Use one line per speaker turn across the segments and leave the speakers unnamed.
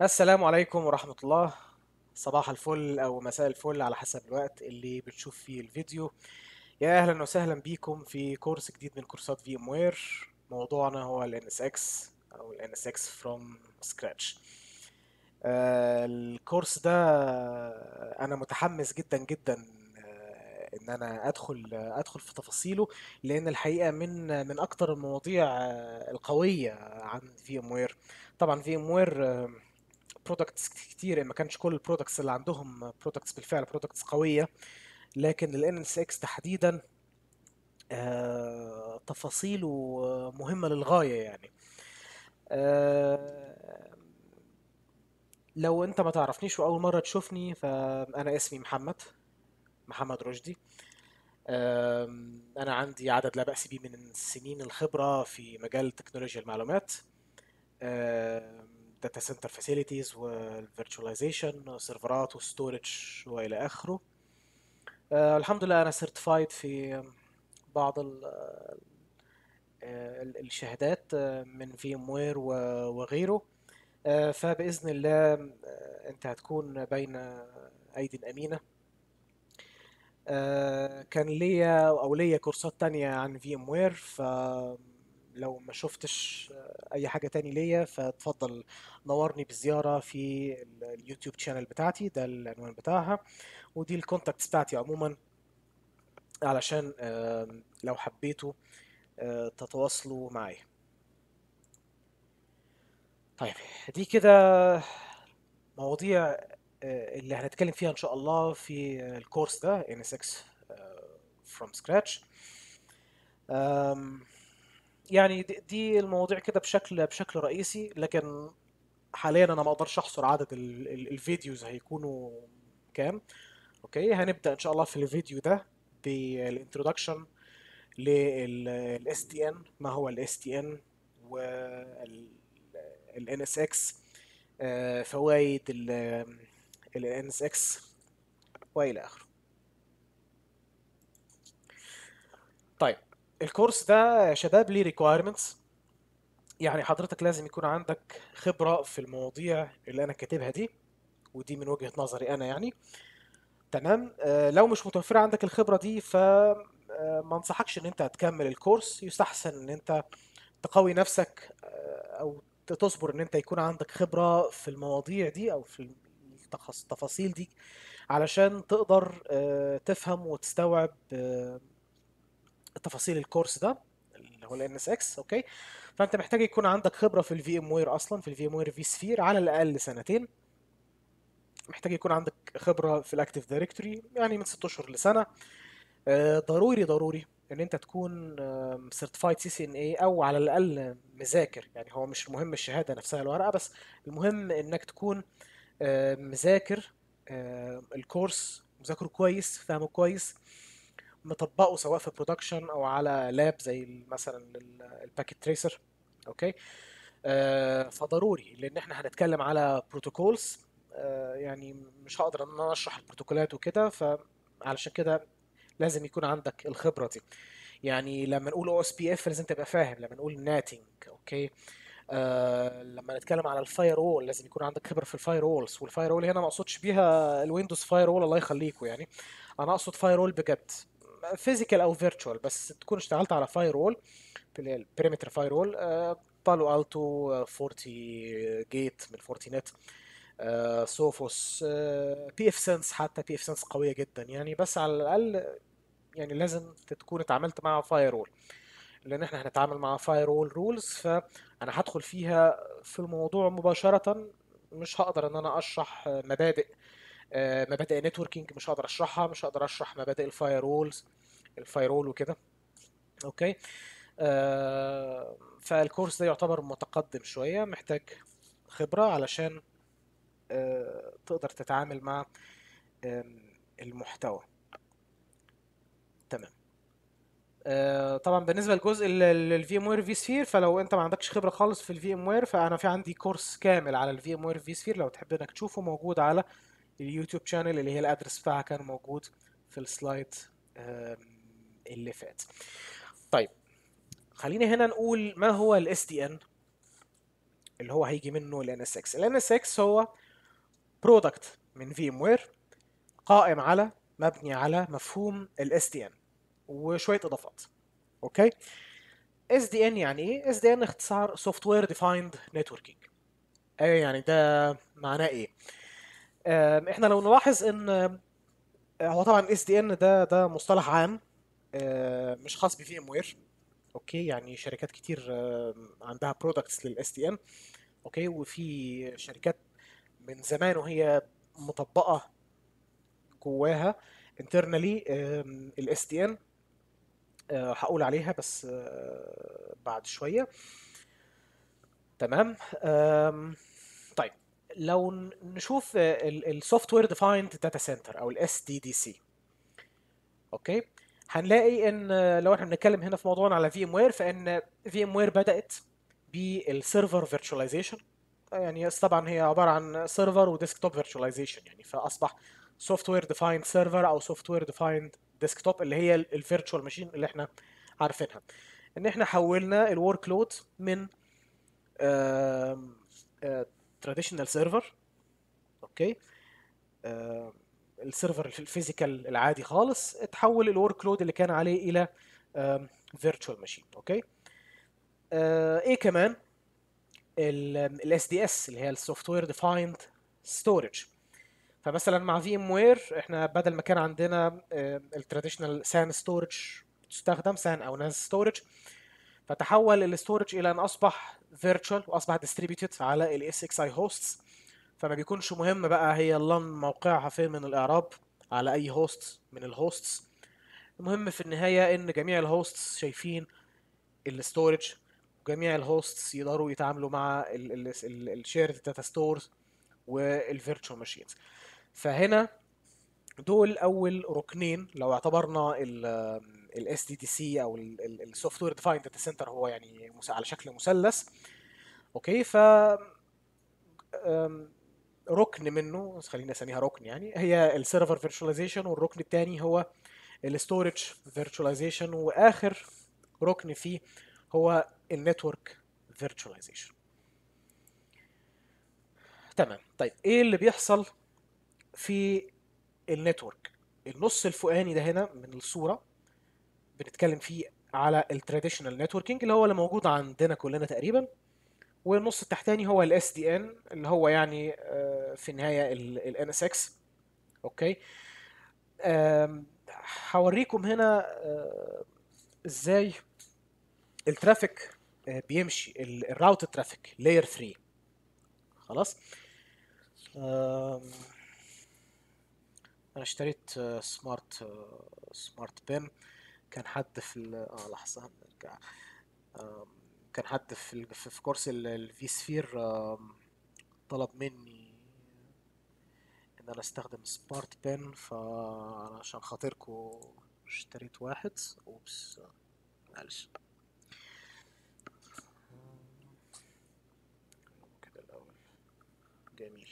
السلام عليكم ورحمة الله. صباح الفل أو مساء الفل على حسب الوقت اللي بتشوف فيه الفيديو. يا أهلا وسهلا بيكم في كورس جديد من كورسات في ام وير. موضوعنا هو ال NSX أو ال NSX from scratch. الكورس ده أنا متحمس جدا جدا إن أنا أدخل في تفاصيله، لأن الحقيقة من أكتر المواضيع القوية عن في ام وير. طبعا في ام وير برودكتس كتير، ما كانش كل البرودكتس اللي عندهم برودكتس بالفعل برودكتس قوية، لكن ال NSX تحديدا تفاصيله مهمة للغاية يعني. آه، لو انت ما تعرفنيش واول مرة تشوفني، فانا اسمي محمد رشدي. انا عندي عدد لا بأس به من سنين الخبرة في مجال تكنولوجيا المعلومات، داتا سنتر فاسيلتيز والفيرتشواليزيشن سيرفرات وستورج والى اخره. الحمد لله انا سيرتيفايد في بعض الشهادات من في ام وير وغيره. فباذن الله انت هتكون بين ايدي امينه. كان ليا او ليا كورسات تانية عن في ام وير، فلو ما شفتش اي حاجة تاني ليا فتفضل نورني بزيارة في اليوتيوب شانل بتاعتي، ده العنوان بتاعها ودي الكونتاكتس بتاعتي عموما، علشان لو حبيتوا تتواصلوا معايا. طيب، دي كده مواضيع اللي هنتكلم فيها ان شاء الله في الكورس ده NSX from scratch. أم، يعني دي المواضيع كده بشكل رئيسي، لكن حاليا انا ما اقدرش احصر عدد الفيديوز هيكونوا كام. اوكي، هنبدأ ان شاء الله في الفيديو ده بالانترودكشن لل SDN، ما هو ال SDN وال NSX، فوائد ال NSX والى اخره. طيب، الكورس ده يا شباب ليه requirements. يعني حضرتك لازم يكون عندك خبرة في المواضيع اللي انا كاتبها دي، ودي من وجهة نظري انا يعني. تمام. لو مش متوفرة عندك الخبرة دي ما انصحكش ان انت تكمل الكورس. يستحسن ان انت تقوي نفسك، او تصبر ان انت يكون عندك خبرة في المواضيع دي او في التفاصيل دي، علشان تقدر تفهم وتستوعب تفاصيل الكورس ده اللي هو ال NSX. اوكي، فانت محتاج يكون عندك خبرة في الفي ام وير، اصلا في الفي ام وير في سفير على الاقل سنتين. محتاج يكون عندك خبرة في الاكتيف دايركتوري يعني من 6 اشهر لسنة. ضروري ان انت تكون سيرتيفايد CCNA او على الاقل مذاكر. يعني هو مش المهم الشهاده نفسها الورقه بس، المهم انك تكون مذاكر الكورس، مذاكره كويس، فاهمه كويس، مطبقه سواء في برودكشن او على لاب زي مثلا الباكيت تريسر. اوكي. فضروري لان احنا هنتكلم على بروتوكولز. يعني مش هقدر ان انا اشرح البروتوكولات وكده، فعلشان كده لازم يكون عندك الخبرة دي. يعني لما نقول او اس بي اف لازم تبقى فاهم، لما نقول ناتنج. اوكي. لما نتكلم على الفاير وول لازم يكون عندك خبرة في الفاير وولز. والفاير وول هنا ما اقصدش بيها الويندوز فاير وول، الله يخليكم يعني. انا اقصد فاير وول بجد، فيزيكال او فيرتشوال، بس تكون اشتغلت على فاير وول، البريمتر فاير وول. بالو التو 40 جيت من فورتي نت، سوفوس، بي اف سنس. حتى بي اف سنس قويه جدا يعني، بس على الاقل يعني لازم تكون اتعاملت مع فاير وول، لان احنا هنتعامل مع فاير وول رولز، فانا هدخل فيها في الموضوع مباشره. مش هقدر ان انا اشرح مبادئ نتوركينج، مش هقدر اشرحها، مش هقدر اشرح مبادئ الفاير وولز، الفاير وول وكده. اوكي. فالكورس ده يعتبر متقدم شوية، محتاج خبرة علشان تقدر تتعامل مع المحتوى. تمام. طبعا بالنسبة للجزء الفي ام وير في سفير، فلو انت ما عندكش خبرة خالص في الفي ام وير، فانا في عندي كورس كامل على الفي ام وير في سفير، لو تحب انك تشوفه موجود على اليوتيوب شانل، اللي هي الادرس بتاعها كان موجود في السلايد آم، اللي فات. طيب، خلينا هنا نقول ما هو الاس دي ان. اللي هو هيجي منه ال NSX. ال NSX هو برودكت من VMware قائم على مبني على مفهوم ال SDN وشوية إضافات. أوكي. SDN يعني إيه؟ SDN اختصار Software Defined Networking. أيوة، يعني ده معناه إيه؟ إحنا لو نلاحظ إن هو طبعا SDN ده مصطلح عام، مش خاص بفي ام وير. اوكي، يعني شركات كتير عندها برودكتس للاس دي ان. اوكي، وفي شركات من زمان وهي مطبقه جواها internally الاس دي ان. هقول عليها بس بعد شويه. تمام. طيب، لو نشوف السوفت وير ديفايند داتا سنتر او الاس دي دي سي. اوكي، هنلاقي ان لو احنا بنتكلم هنا في موضوعنا على في ام وير، فان في ام وير بدات بالسيرفر فيرتشواليزيشن. يعني طبعا هي عباره عن سيرفر وديسكتوب فيرتشواليزيشن، يعني فاصبح سوفت وير ديفايند سيرفر او سوفت وير ديفايند ديسكتوب، اللي هي الفيرتشوال ماشين اللي احنا عارفينها. ان احنا حولنا الورك لود من تراديشنال سيرفر. اوكي. السيرفر الفيزيكال العادي خالص اتحول الورك لود اللي كان عليه الى فيرتشوال ماشين. اوكي. ايه كمان؟ الاس دي اس اللي هي السوفت وير ديفايند ستورج. فمثلا مع في ام وير احنا بدل ما كان عندنا التراديشنال سان ستورج تستخدم سان او ناس ستورج، فتحول الاستورج الى ان اصبح فيرتشوال واصبح ديستريبيوتد على الاس اكس اي هوستس. فما بيكونش مهم بقى هي اللان موقعها فين من الاعراب على اي هوست من الهوستس. المهم في النهايه ان جميع الهوستس شايفين الستورج، وجميع الهوستس يقدروا يتعاملوا مع الشيرد داتا ستورز والفيرتشوال ماشينز. فهنا دول اول ركنين لو اعتبرنا الاس دي دي سي او السوفت وير ديفايند داتا سنتر هو يعني على شكل مثلث. اوكي. ف ركن منه، خلينا نسميها ركن، يعني هي السيرفر فيرتشواليزيشن، والركن الثاني هو الستورج فيرتشواليزيشن، واخر ركن فيه هو النتورك فيرتشواليزيشن. تمام. طيب، ايه اللي بيحصل في النتورك؟ النص الفوقاني ده هنا من الصورة بنتكلم فيه على التراديشنال نتوركينج اللي هو اللي موجود عندنا كلنا تقريبا، والنص التحتاني هو الاس دي ان اللي هو يعني في النهاية الان اس اكس. اوكي. هوريكم هنا ازاي الترافيك بيمشي، الراوت ترافيك لاير 3. خلاص. آم، انا اشتريت سمارت بن. كان حد في لحظة نرجع. آم، كان حد في كورس الفي سفير طلب مني ان انا استخدم سمارت بن، فعشان خاطركم اشتريت واحد. اوبس، معلش. كده الاول. جميل.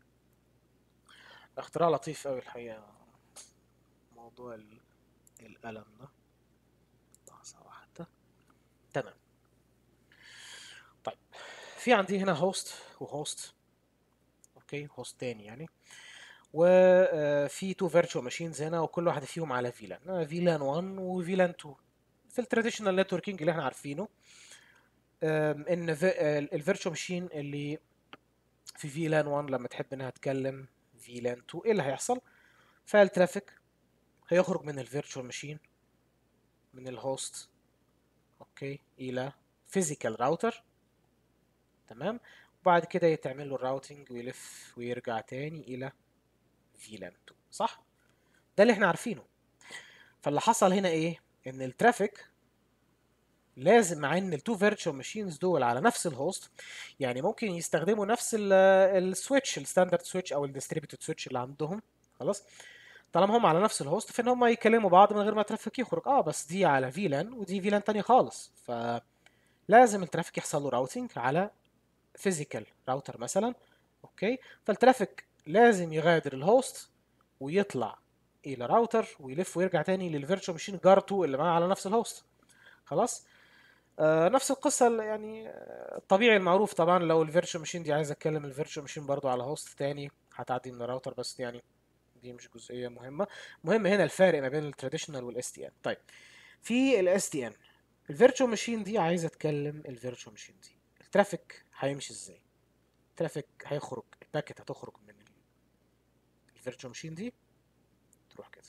اختراع لطيف قوي الحقيقة، موضوع القلم ده. لحظة واحدة. تمام. طيب، في عندي هنا هوست وهوست. اوكي، هوست تاني يعني. وفي تو فيرتشوال ماشينز هنا، وكل واحده فيهم على فيلان، فيلان 1 وفيلان 2. في التراديشنال نتوركينج اللي احنا عارفينه، ان الفيرتشوال ماشين اللي في فيلان 1 لما تحب انها تكلم فيلان 2، ايه اللي هيحصل؟ فالترافيك هيخرج من الفيرتشوال ماشين من الهوست، اوكي، الى فيزيكال راوتر. تمام. وبعد كده يتعمل له الراوتنج ويلف ويرجع تاني الى فيلان 2. صح؟ ده اللي احنا عارفينه. فاللي حصل هنا ايه؟ ان الترافيك لازم، مع ان التو فيرتشوال ماشينز دول على نفس الهوست، يعني ممكن يستخدموا نفس السويتش، الستاندرد سويتش او الديستريبيوتد سويتش اللي عندهم. خلاص. طالما هم على نفس الهوست فان هم يكلموا بعض من غير ما الترافيك يخرج. بس دي على فيلان ودي فيلان تانية خالص، فلازم الترافيك يحصل له راوتنج على فيزيكال راوتر مثلا. اوكي. فالترافيك لازم يغادر الهوست ويطلع الى راوتر ويلف ويرجع تاني للفيرتشوال ماشين جارته اللي معاه على نفس الهوست. خلاص. نفس القصة يعني الطبيعي المعروف طبعا. لو الفيرتشوال ماشين دي عايز اتكلم الفيرتشوال ماشين برضو على هوست تاني هتعدي من الراوتر، بس يعني دي مش جزئية مهمة. مهم هنا الفارق ما بين التراديشنال والاس تي ان. طيب، في الاس تي ان الفيرتشوال ماشين دي عايز اتكلم الفيرتشوال ماشين دي الترافيك هيمشي ازاي. الترافيك هيخرج، الباكت هتخرج من الفيرتشوال ماشين دي تروح كده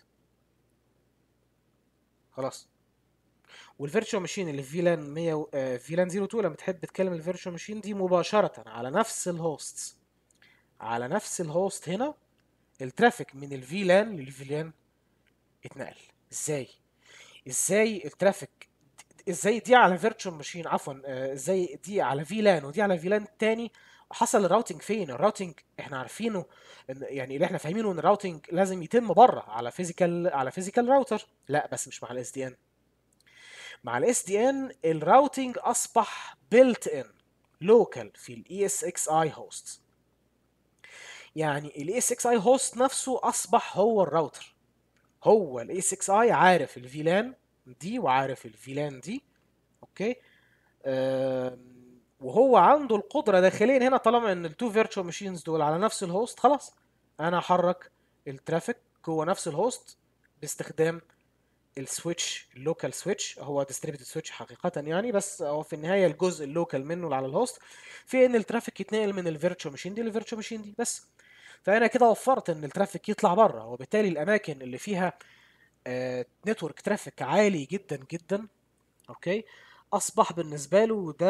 خلاص. والفيرتشوال ماشين اللي في فيلان 100 فيلان 02 لما تحب تكلم الفيرتشوال ماشين دي مباشرة على نفس الهوست، على نفس الهوست هنا الترافيك من الفيلان للفيلان اتنقل. ازاي؟ ازاي الترافيك، ازاي دي على فيرتشوال ماشين عفوا ازاي دي على فيلان ودي على فيلان تاني؟ حصل الراوتنج فين؟ الراوتنج احنا عارفينه ان يعني اللي احنا فاهمينه ان الراوتنج لازم يتم بره على فيزيكال، على فيزيكال راوتر. لا بس مش مع الاس دي ان. مع الاس دي ان الراوتنج اصبح بيلت ان لوكال في الاي اس اكس اي هوست. يعني الاي اس اكس اي هوست نفسه اصبح هو الراوتر. هو الاي 6 اي عارف الفيلان دي وعارف الفيلان دي، اوكي. وهو عنده القدره داخليا هنا طالما ان التو فيرتشوال ماشينز دول على نفس الهوست، خلاص انا احرك الترافيك جوه نفس الهوست باستخدام السويتش، اللوكال سويتش. هو ديستريبيوتد سويتش حقيقة يعني، بس هو في النهاية الجزء اللوكال منه اللي على الهوست في ان الترافيك يتنقل من الفيرتشوال ماشين دي للفيرتشوال ماشين دي بس. فانا كده وفرت ان الترافيك يطلع بره، وبالتالي الاماكن اللي فيها نتورك ترافيك عالي جدا جدا، اوكي، اصبح بالنسبه له ده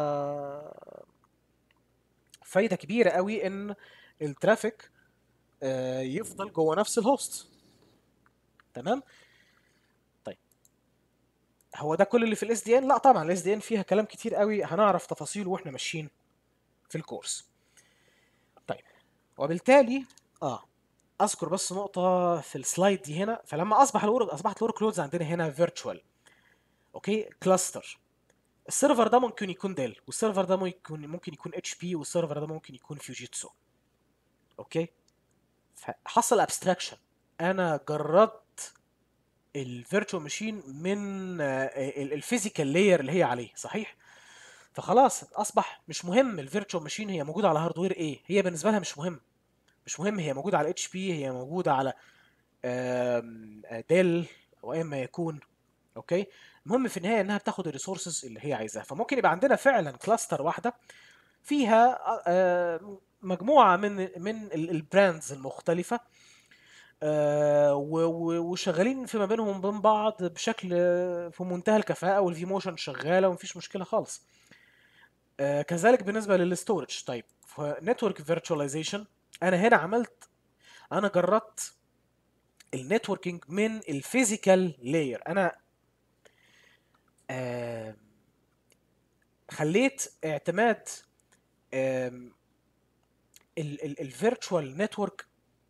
فايده كبيره قوي ان الترافيك يفضل جوه نفس الهوست. تمام. طيب، هو ده كل اللي في الاس دي ان؟ لا طبعا، الاس دي ان فيها كلام كتير قوي هنعرف تفاصيله واحنا ماشيين في الكورس. طيب، وبالتالي اه اذكر بس نقطه في السلايد دي هنا. فلما اصبحت الورك لودز عندنا هنا فيرتشوال، اوكي، كلاستر. السيرفر ده ممكن يكون ديل، والسيرفر ده ممكن يكون اتش بي، والسيرفر ده ممكن يكون فيوجيتسو، اوكي. فحصل ابستراكشن. انا جردت الفيرتشوال ماشين من الفيزيكال لاير اللي هي عليه، صحيح. فخلاص اصبح مش مهم الفيرتشوال ماشين هي موجوده على هاردوير ايه، هي بالنسبه لها مش مهم. مش مهم هي موجوده على اتش بي، هي موجوده على ديل او اما يكون، اوكي. المهم في النهايه انها بتاخد الريسورسز اللي هي عايزاها. فممكن يبقى عندنا فعلا كلاستر واحده فيها مجموعه من البراندز المختلفه، وشغالين فيما بينهم وبين بعض بشكل في منتهى الكفاءه، والفي موشن شغاله ومفيش مشكله خالص. كذلك بالنسبه للستورج. طيب، في نتورك فيرتشواليزيشن انا هنا انا جربت النتوركينج من الفيزيكال لاير. انا آه، خليت اعتماد الفيرتشوال نتورك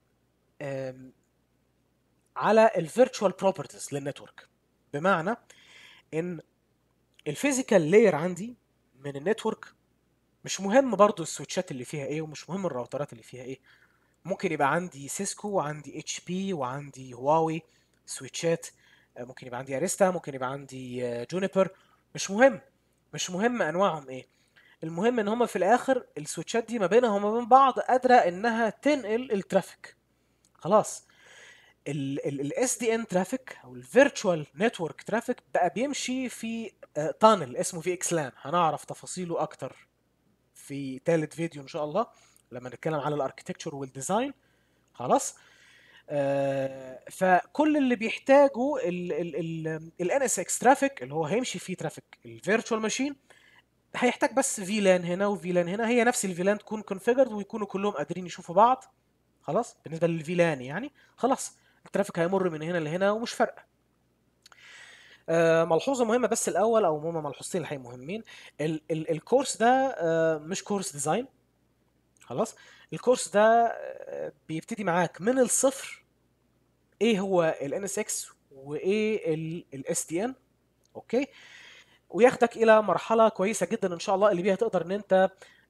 على الفيرتشوال بروبرتيز للنتورك. بمعنى ان الفيزيكال لاير عندي من النتورك مش مهم برضو السويتشات اللي فيها ايه، ومش مهم الراوترات اللي فيها ايه. ممكن يبقى عندي سيسكو وعندي اتش بي وعندي هواوي سويتشات، ممكن يبقى عندي اريستا، ممكن يبقى عندي جونيبر. مش مهم، مش مهم انواعهم ايه. المهم ان هما في الاخر السويتشات دي ما بينها وما بين بعض قادره انها تنقل الترافيك. خلاص. الاس دي ان ترافيك او الفيرتشوال نتورك ترافيك بقى بيمشي في تانل اسمه في اكس لان. هنعرف تفاصيله اكتر في ثالث فيديو ان شاء الله لما نتكلم على الاركتكتشر والديزاين. خلاص. فكل اللي بيحتاجه ال اس اكس ترافيك اللي هو هيمشي فيه ترافيك الفيرتشوال ماشين، هيحتاج بس فيلان هنا وفيلان هنا، هي نفس الفيلان تكون كونفيجرد ويكونوا كلهم قادرين يشوفوا بعض. خلاص، بالنسبه للفيلان يعني خلاص الترافيك هيمر من هنا لهنا ومش فارقه. ملحوظه مهمه بس الاول، او هما ملحوظتين الحقيقه مهمين. الكورس ده مش كورس ديزاين. خلاص. الكورس ده بيبتدي معاك من الصفر، ايه هو ال NSX وايه ال SDN، اوكي. وياخدك الى مرحله كويسه جدا ان شاء الله اللي بيها تقدر ان انت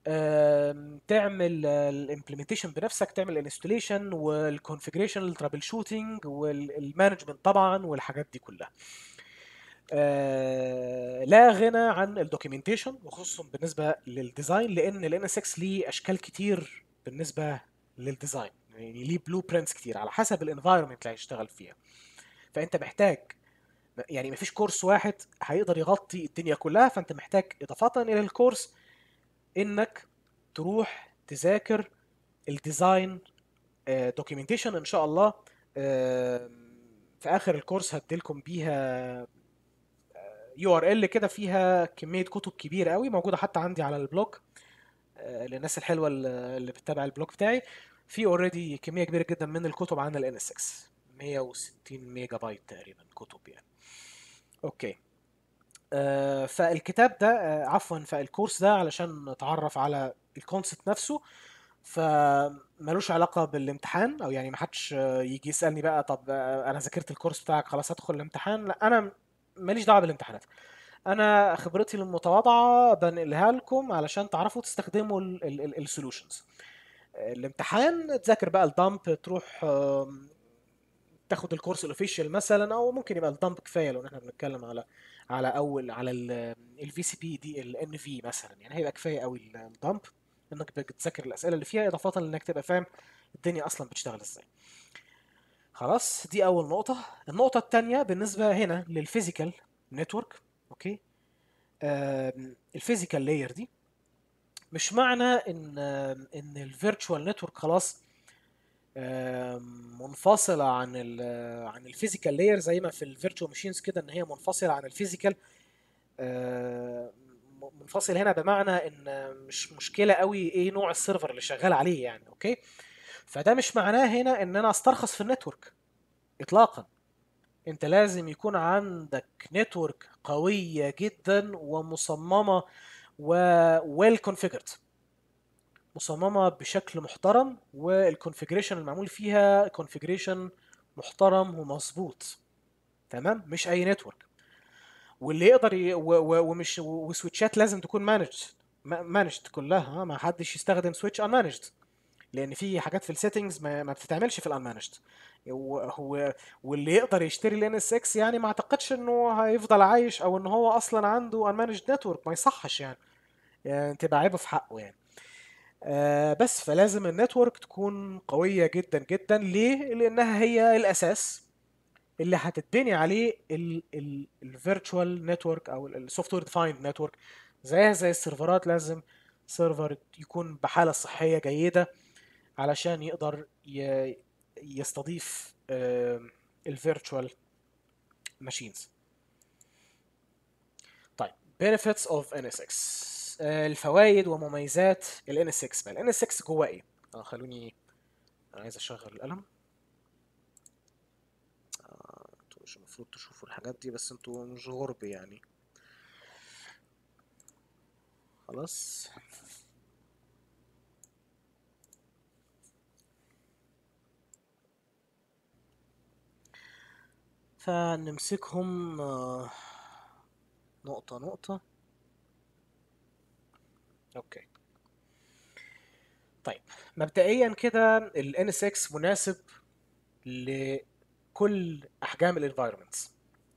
تعمل الامبلمنتيشن بنفسك، تعمل الانستليشن والكونفيجريشن الترابل شوتنج والمانجمنت طبعا والحاجات دي كلها. لا غنى عن الدوكيومنتيشن، وخصوصا بالنسبه للديزاين، لان ال NSX ليه اشكال كتير بالنسبه للديزاين، يعني ليه بلو برينتس كتير على حسب الانفايرمنت اللي هيشتغل فيها. فانت محتاج، يعني مفيش كورس واحد هيقدر يغطي الدنيا كلها، فانت محتاج اضافه الى الكورس انك تروح تذاكر الديزاين دوكيومنتيشن ان شاء الله. في اخر الكورس هديلكم بيها URL كده فيها كميه كتب كبيره قوي موجوده حتى عندي على البلوج. للناس الحلوه اللي بتتابع البلوج بتاعي، في اوريدي كميه كبيره جدا من الكتب عن ال NSX، 160 ميجا بايت تقريبا كتب يعني. اوكي. فالكتاب ده عفوا، فالكورس ده علشان نتعرف على الكونسبت نفسه، فملوش علاقة بالامتحان، او يعني محدش يجي يسألني بقى طب انا ذاكرت الكورس بتاعك خلاص هدخل الامتحان. لا، انا ماليش دعوة بالامتحانات. انا خبرتي المتواضعة بنقلها لكم علشان تعرفوا تستخدموا السولوشنز. الامتحان تذاكر بقى الدمب، تروح تاخد الكورس الاوفيشال مثلا، او ممكن يبقى الدمب كفايه لو احنا بنتكلم على اول على الفي سي بي دي الان في مثلا، يعني هيبقى كفايه قوي الدمب انك بتذاكر الاسئله اللي فيها، اضافه لانك تبقى فاهم الدنيا اصلا بتشتغل ازاي. خلاص، دي اول نقطه. النقطه الثانيه بالنسبه هنا للفيزيكال نتورك. اوكي. الفيزيكال لاير دي مش معنى ان الفيرتشوال نتورك خلاص منفصله عن الفيزيكال لاير، زي ما في الفيرتشوال ماشينز كده ان هي منفصله عن الفيزيكال. منفصل هنا بمعنى ان مش مشكله قوي ايه نوع السيرفر اللي شغال عليه يعني. اوكي. فده مش معناه هنا ان انا استرخص في النتورك اطلاقا. انت لازم يكون عندك نتورك قويه جدا ومصممه و well configured، مصممه بشكل محترم، والكونفيجريشن المعمول فيها كونفيجريشن محترم ومظبوط. تمام، مش اي نتورك. واللي يقدر ومش وسويتشات لازم تكون مانجد كلها. ما حدش يستخدم سويتش ان مانجد، لان في حاجات في السيتنجز ما بتتعملش في الان مانجد. هو واللي يقدر يشتري ال NSX يعني ما اعتقدش انه هيفضل عايش، او ان هو اصلا عنده ان مانجد نتورك، ما يصحش يعني. يعني تبقى عيبه في حقه يعني. بس فلازم النتورك تكون قوية جدا جدا. ليه؟ لأنها هي الأساس اللي هتتبني عليه الفيرتشوال نتورك او السوفت وير ديفايند نتورك. زيها زي السيرفرات، لازم سيرفر يكون بحالة صحية جيدة علشان يقدر يستضيف الفيرتشوال ماشينز. طيب، benefits of NSX. الفوائد ومميزات ال NSX بقى. ال NSX جواه ايه؟ خلوني، انا عايز اشغل القلم. انتوا مش المفروض تشوفوا الحاجات دي، بس انتوا مش غرب يعني. خلاص. فنمسكهم نقطة نقطة. اوكي. طيب، مبدئيا كده ال NSX مناسب لكل احجام الانفايرمنتس.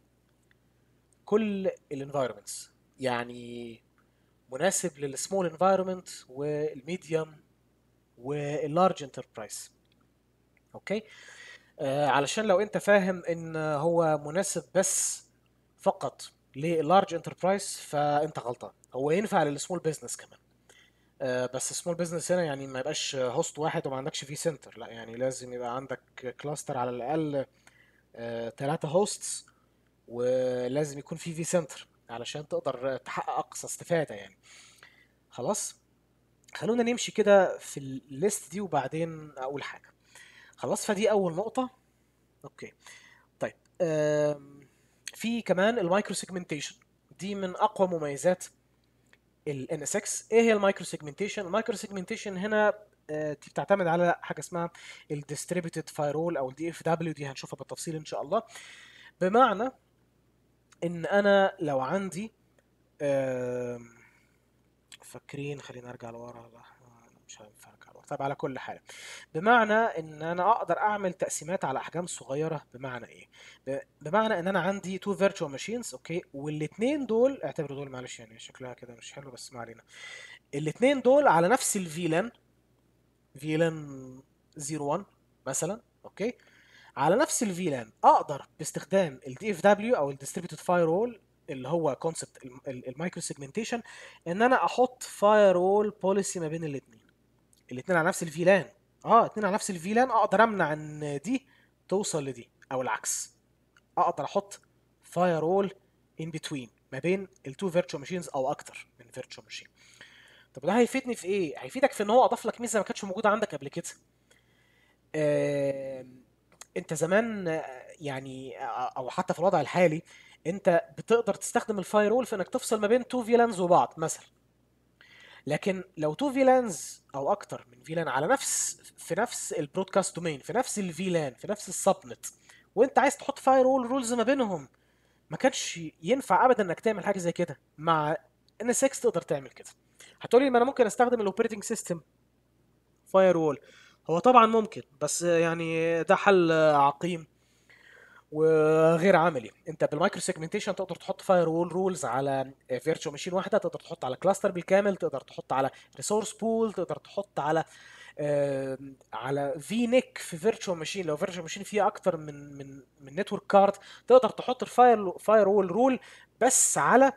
كل الانفايرمنتس يعني مناسب للسمول انفايرمنت والميديوم واللارج انتربرايز. اوكي. علشان لو انت فاهم ان هو مناسب بس فقط للارج انتربرايز فانت غلطان. هو ينفع للسمول بيزنس كمان. بس سمول بزنس هنا يعني ما يبقاش هوست واحد وما عندكش فيه سنتر، لا يعني لازم يبقى عندك كلاستر على الاقل 3 هوستس، ولازم يكون فيه في سنتر علشان تقدر تحقق اقصى استفادة يعني. خلاص. خلونا نمشي كده في الليست دي وبعدين اقول حاجة. خلاص، فدي اول نقطة. اوكي. طيب، في كمان المايكرو سيجمنتيشن. دي من اقوى مميزات ال NSX. ايه هي المايكرو سيجمنتيشن؟ المايكرو سيجمنتيشن هنا دي بتعتمد على حاجه اسمها الديستريبيوتد فايرول او الدي اف دبليو، دي هنشوفها بالتفصيل ان شاء الله. بمعنى ان انا لو عندي فاكرين، خلينا ارجع لورا. لا، مش هينفع ارجع لورا. طب على كل حال، بمعنى ان انا اقدر اعمل تقسيمات على احجام صغيره. بمعنى ايه؟ بمعنى ان انا عندي تو فيرتشوال ماشينز، اوكي، والاثنين دول اعتبروا دول، معلش يعني شكلها كده مش حلو بس ما علينا. الاثنين دول على نفس الفيلان، فيلان 01 مثلا، اوكي، على نفس الفيلان اقدر باستخدام الدي اف دبليو او الديستريبيوتد فاير وول، اللي هو كونسبت المايكرو سيجمنتيشن، ان انا احط فاير وول بوليسي ما بين الاثنين. الاثنين على نفس الفيلان، اه الاثنين على نفس الفيلان، اقدر امنع ان دي توصل لدي او العكس. اقدر احط فاير وول ان بتوين ما بين التو فيرتشوال ماشينز او اكتر من فيرتشوال ماشين. طب ده هيفيدني في ايه؟ هيفيدك في ان هو اضاف لك ميزه ما كانتش موجوده عندك قبل كده. آه، انت زمان يعني او حتى في الوضع الحالي، انت بتقدر تستخدم الفاير وول في انك تفصل ما بين تو فيلانز وبعض مثلا. لكن لو تو فيلانز او اكتر من فيلان على نفس البرودكاست دومين، في نفس الفيلان، في نفس السبنت، وانت عايز تحط فاير وول رولز ما بينهم، ما كانش ينفع ابدا انك تعمل حاجه زي كده. مع ان 6 تقدر تعمل كده. هتقولي ما انا ممكن استخدم الاوبريتنج سيستم فاير وول. هو طبعا ممكن، بس يعني ده حل عقيم وغير عملي. انت بالمايكرو سيجمنتيشن تقدر تحط فاير وول رولز على فيرتشوال ماشين واحده، تقدر تحط على كلاستر بالكامل، تقدر تحط على ريسورس بول، تقدر تحط على على في نيك في فيرتشوال ماشين. لو فيرتشوال ماشين فيها اكتر من نتورك كارد، تقدر تحط الفاير وول رول بس على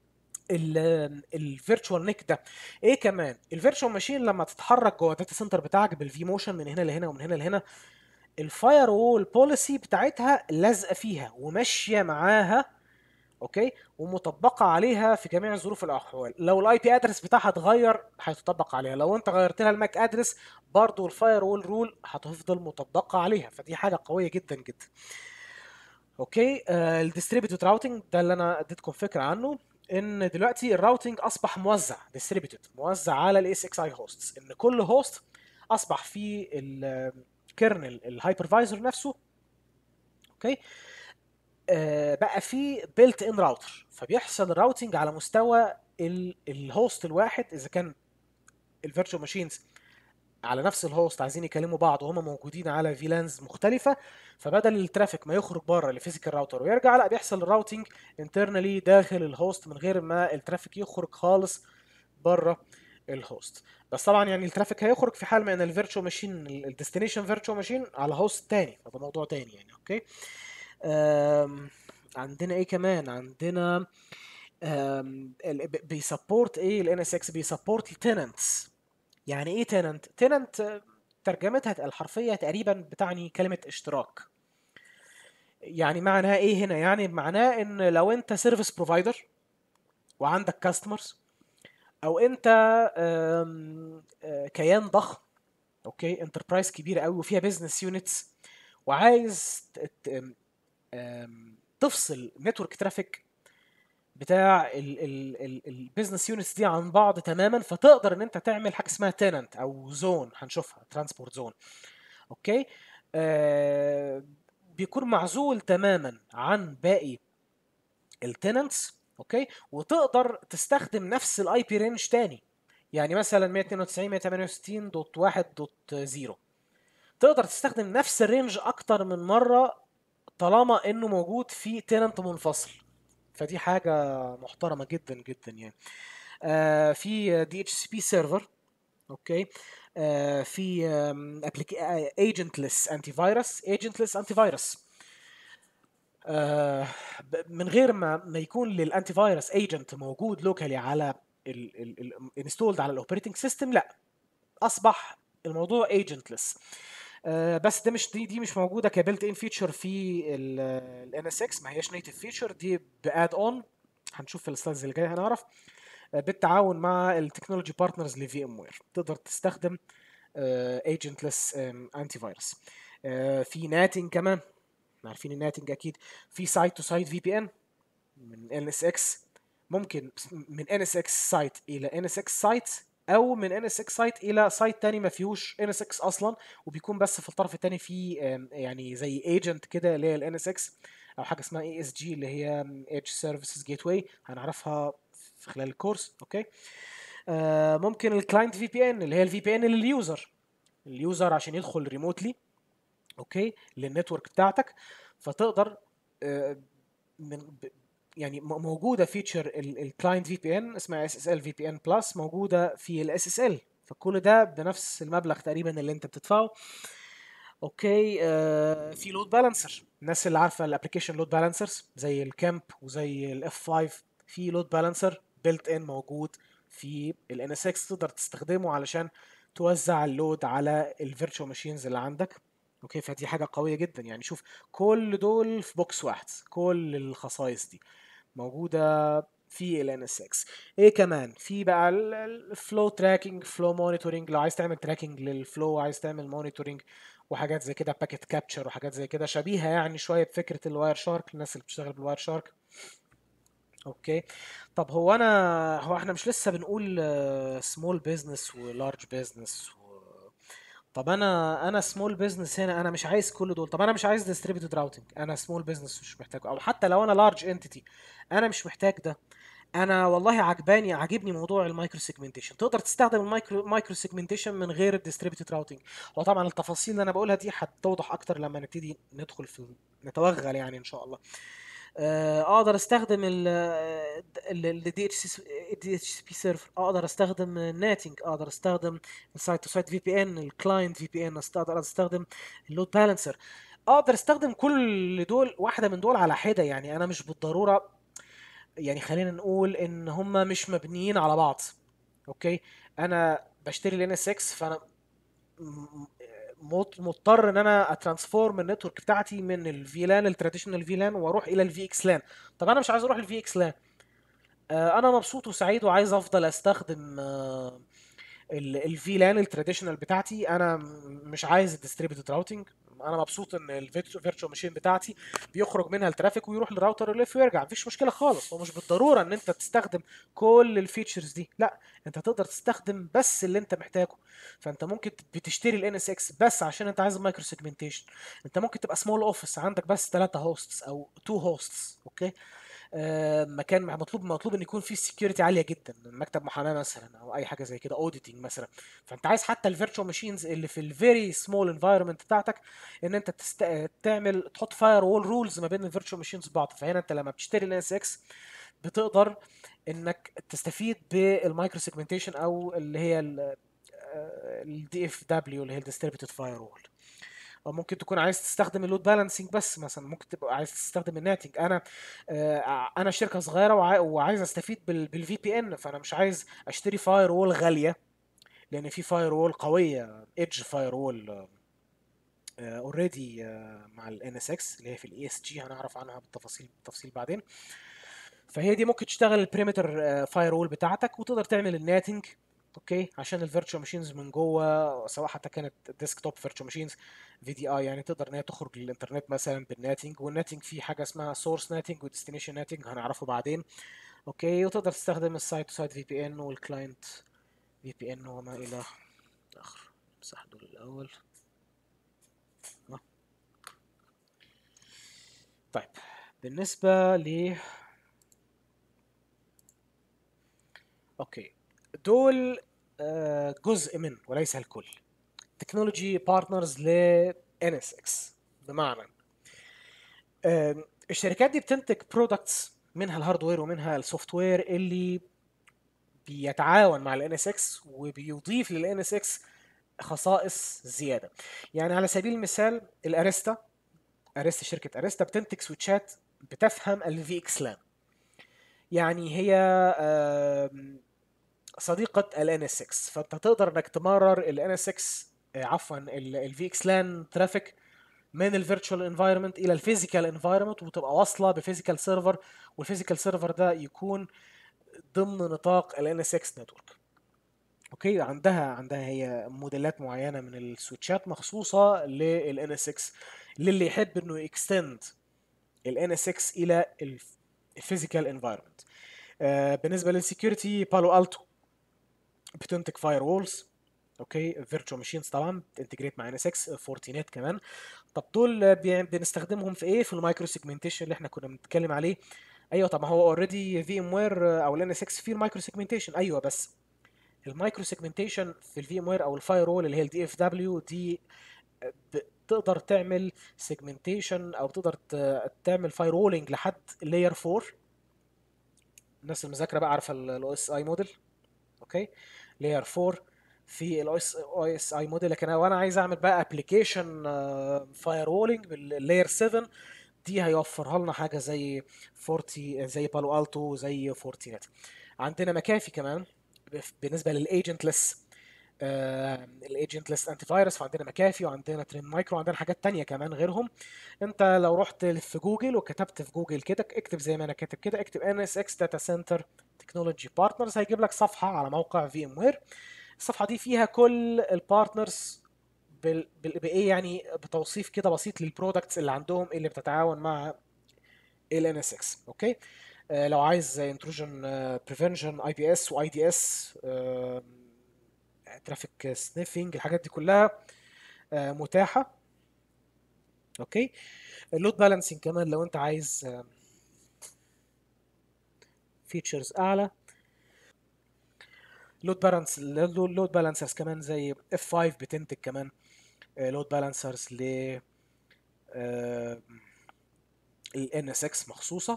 الفيرتشوال نيك ده. ايه كمان؟ الفيرتشوال ماشين لما تتحرك جوه الداتا سنتر بتاعك بالفي موشن من هنا لهنا ومن هنا لهنا، الفاير وول بوليسي بتاعتها لازقه فيها وماشيه معاها، اوكي، ومطبقه عليها في جميع ظروف الاحوال. لو الاي بي ادرس بتاعها اتغير هيتطبق عليها، لو انت غيرت لها الماك ادرس برضو الفاير وول رول هتفضل مطبقه عليها. فدي حاجه قويه جدا جدا. اوكي، الديستريبيوتد راوتنج ده اللي انا اديتكم فكره عنه، ان دلوقتي الراوتنج اصبح موزع، ديستريبيوتد، موزع على الاس اكس اي هوستس. ان كل هوست اصبح فيه الكيرنل الهايبرفايزر نفسه، اوكي، بقى في بيلت ان راوتر، فبيحصل الراوتنج على مستوى الهوست الواحد. اذا كان الفيرتشوال ماشينز على نفس الهوست عايزين يكلموا بعض وهم موجودين على فيلانز مختلفة، فبدل الترافيك ما يخرج بره الفيزيكال راوتر ويرجع، لا بيحصل الراوتنج انترنالي داخل الهوست من غير ما الترافيك يخرج خالص بره الهوست. بس طبعا يعني الترافيك هيخرج في حال ما ان الفيرتشوال ماشين، الديستنيشن فيرتشوال ماشين على هوست تاني، فده موضوع تاني يعني. اوكي، عندنا ايه كمان؟ عندنا بيسبورت ايه ال NSX؟ بيسبورت التننتس. يعني ايه تننت؟ تننت ترجمتها الحرفية تقريبا بتعني كلمة اشتراك. يعني معناها ايه هنا؟ يعني معناه ان لو انت سيرفيس بروفايدر وعندك كاستمرز، او انت كيان ضخم، اوكي، انتربرايز كبيره قوي وفيها بزنس يونتس، وعايز تفصل نتورك ترافيك بتاع البيزنس يونتس دي عن بعض تماما، فتقدر ان انت تعمل حاجه اسمها تننت او زون، هنشوفها ترانسبورت زون. اوكي، آه بيكون معزول تماما عن باقي التننتس، اوكي، وتقدر تستخدم نفس الاي بي رينج تاني. يعني مثلا 192.168.1.0 تقدر تستخدم نفس الرينج اكتر من مره طالما انه موجود في تننت منفصل. فدي حاجه محترمه جدا جدا يعني. في دي اتش سي بي سيرفر، اوكي، في ايجنتلس انتي فيروس، ايجنتلس انتي فيروس، من غير ما يكون للانتي فيروس ايجنت موجود لوكالي على الانستولد على الاوبريتنج سيستم، لا، اصبح الموضوع ايجنتلس. بس ده مش دي مش موجوده كبلت ان فيتشر في ال NSX، ما هياش نيتف فيتشر، دي باد اون. هنشوف في السلايدز اللي جايه هنعرف. بالتعاون مع التكنولوجي بارتنرز لفي ام وير تقدر تستخدم ايجنتلس انتي فيروس. في ناتنج كمان، عارفين الناتنج اكيد. في سايت تو سايت في بي ان من ان اس اكس، ممكن من ان اس اكس سايت الى ان اس اكس سايت، او من ان اس اكس سايت الى سايت تاني ما فيهوش ان اس اكس اصلا، وبيكون بس في الطرف التاني في يعني زي ايجنت كده اللي هي الان اس اكس، او حاجه اسمها اي اس جي اللي هي ايدج سيرفيسز جيت واي، هنعرفها في خلال الكورس. اوكي، ممكن الكلاينت في بي ان اللي هي الفي بي ان لليوزر، اليوزر عشان يدخل ريموتلي، اوكي، للنتورك بتاعتك. فتقدر آه، من يعني موجوده فيتشر الكلاينت في بي ان اسمها اس اس ال في بي ان بلس، موجوده في الاس اس ال، فكل ده بنفس المبلغ تقريبا اللي انت بتدفعه. اوكي. في لود بالانسر، الناس اللي عارفه الابلكيشن لود بالانسرز زي الكامب وزي الاف 5، في لود بالانسر بيلت ان موجود في الان اس اكس، تقدر تستخدمه علشان توزع اللود على الفيرتشوال ماشينز اللي عندك. اوكي، فدي حاجه قويه جدا يعني. شوف، كل دول في بوكس واحد، كل الخصائص دي موجوده في ال NSX. ايه كمان في بقى؟ الفلو تراكنج، فلو مونيتورنج، لو عايز تعمل تراكنج للفلو، عايز تعمل مونيتورنج وحاجات زي كده، باكيت كابتشر وحاجات زي كده شبيهه يعني شويه بفكره الواير شارك، الناس اللي بتشتغل بالواير شارك. اوكي. طب هو احنا مش لسه بنقول سمول بيزنس ولارج بيزنس طب انا سمول بزنس هنا، انا مش عايز كل دول. طب انا مش عايز ديستريبيوتد راوتنج، انا سمول بزنس مش محتاجه، او حتى لو انا لارج انتيتي انا مش محتاج ده. انا والله عاجبني موضوع المايكرو سيجمنتيشن، تقدر تستخدم مايكرو سيجمنتيشن من غير الديستريبيوتد راوتنج. وطبعا التفاصيل اللي انا بقولها دي هتوضح اكتر لما نبتدي ندخل في نتوغل يعني ان شاء الله. اقدر استخدم ال دي اتش بي سيرفر، اقدر استخدم الناتنج، اقدر استخدم السايت تو سايت في بي ان، الكلاينت في بي ان، اقدر استخدم اللود بالانسر، اقدر استخدم كل دول واحده من دول على حده. يعني انا مش بالضروره، يعني خلينا نقول ان هم مش مبنيين على بعض. اوكي. انا بشتري ال NSX، فانا م- مضطر ان انا اترانسفورم النتورك بتاعتي من الفيلان التراديشنال فيلان واروح الى الفي اكس لان. طب انا مش عايز اروح الفي اكس لان، انا مبسوط وسعيد وعايز افضل استخدم الفي لان التراديشنال بتاعتي. انا مش عايز الديستريبيوتد راوتنج. انا مبسوط ان الفيرتشوال ماشين بتاعتي بيخرج منها الترافيك ويروح للراوتر يلف ويرجع، مفيش مشكله خالص. ومش بالضروره ان انت تستخدم كل الفيتشرز دي، لا، انت تقدر تستخدم بس اللي انت محتاجه. فانت ممكن بتشتري ال NSX بس عشان انت عايز مايكرو سيجمنتيشن. انت ممكن تبقى سمول اوفيس عندك بس 3 هوستس او 2 هوستس، اوكي. مكان مطلوب ان يكون فيه سكيورتي عاليه جدا، مكتب محاماه مثلا او اي حاجه زي كده، اوديتنج مثلا. فانت عايز حتى الفيرتشوال ماشينز اللي في الفيري سمول انفايرمنت بتاعتك ان انت تعمل تحط فاير وول رولز ما بين الفيرتشوال ماشينز بعض. فهنا انت لما بتشتري ال NSX بتقدر انك تستفيد بالمايكرو سيجمنتيشن، او اللي هي الدي اف دبليو اللي هي الديستريبيوتد فاير وول. او ممكن تكون عايز تستخدم اللود بالانسنج بس، مثلا ممكن تبقى عايز تستخدم الناتنج. انا شركه صغيره وعايز استفيد بالفي بي ان، فانا مش عايز اشتري فاير وول غاليه، لان في فاير وول قويه، ايدج فاير وول اوريدي مع الان اس اكس اللي هي في الاي اس جي، هنعرف عنها بالتفصيل بعدين. فهي دي ممكن تشتغل البريمتر فاير وول بتاعتك، وتقدر تعمل الناتنج، اوكي، عشان الفيرتشوال ماشينز من جوه، سواء حتى كانت ديسكتوب فيرتشوال ماشينز في دي اي، يعني تقدر ان هي تخرج للانترنت مثلا بالناتنج. والناتنج فيه حاجه اسمها سورس ناتنج وديستنيشن ناتنج، هنعرفه بعدين. اوكي. وتقدر تستخدم السايت تو سايت في بي ان والكلاينت في بي ان وما الى اخره. امسح دول الاول. آه. طيب، بالنسبه اوكي، دول جزء من وليس الكل تكنولوجي بارتنرز ل NSX. بمعنى الشركات دي بتنتج برودكتس، منها الهاردوير ومنها السوفت وير اللي بيتعاون مع ال NSX وبيضيف لل NSX خصائص زيادة. يعني على سبيل المثال اريستا شركة اريستا بتنتج سويتشات بتفهم ال VXLAN. يعني هي صديقة ال NSX، فانت تقدر انك تمرر ال NSX عفوا ال VXLAN ترافيك من الفيرتشوال انفايرمنت الى الفيزيكال انفايرمنت، وتبقى واصله بفيزيكال سيرفر، والفيزيكال سيرفر ده يكون ضمن نطاق ال NSX نتورك. اوكي. عندها هي موديلات معينه من السويتشات مخصوصه لل NSX، للي يحب انه يكستند ال NSX الى الفيزيكال انفايرمنت. بالنسبه للسكيورتي، بالو التو بتنتج فاير وولز، اوكي، فيرتشوال ماشينز طبعا بتنتجريت مع NSX، فورتينات كمان. طب دول بنستخدمهم في ايه؟ في المايكرو سيجمنتيشن اللي احنا كنا بنتكلم عليه. ايوه، طب ما هو اوريدي في ام وير او ال NSX فيه المايكرو سيجمنتيشن، ايوه، بس المايكرو سيجمنتيشن في الفي ام وير او الفاير وول اللي هي الدي اف دبليو دي، تقدر تعمل سيجمنتيشن او تقدر تعمل فاير وولنج لحد لاير 4. الناس المذاكره بقى عارفه الاو اس اي موديل، اوكي، لاير 4 في الاو اس اي موديل. لكن لو انا عايز اعمل بقى ابلكيشن فاير وولنج باللاير 7، دي هيوفرها لنا حاجه زي 40، زي بالو التو، زي فورتينت. عندنا مكافي كمان بالنسبه للايجنتلس، الايجنتلس انتي فايروس. فعندنا مكافي وعندنا ترين مايكرو وعندنا حاجات تانية كمان غيرهم. انت لو رحت في جوجل وكتبت في جوجل كده، اكتب زي ما انا كاتب كده، اكتب ان اس اكس داتا سنتر تكنولوجي بارتنرز، هيجيب لك صفحه على موقع في ام وير. الصفحه دي فيها كل البارتنرز بايه يعني، بتوصيف كده بسيط للبرودكتس اللي عندهم اللي بتتعاون مع ال ان اس اكس. اوكي. لو عايز انتروجن بريفنشن، اي بي اس واي دي اس، ترافيك سنيفنج، الحاجات دي كلها متاحه. اوكي. اللود بالانسنج كمان لو انت عايز فيتشرز اعلى. لود بالانسرز كمان زي اف 5 بتنتج كمان لود بالانسرز ل ال NSX مخصوصة.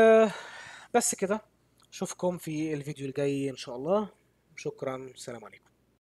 وبس كده، اشوفكم في الفيديو الجاي ان شاء الله. شكرا، سلام عليكم.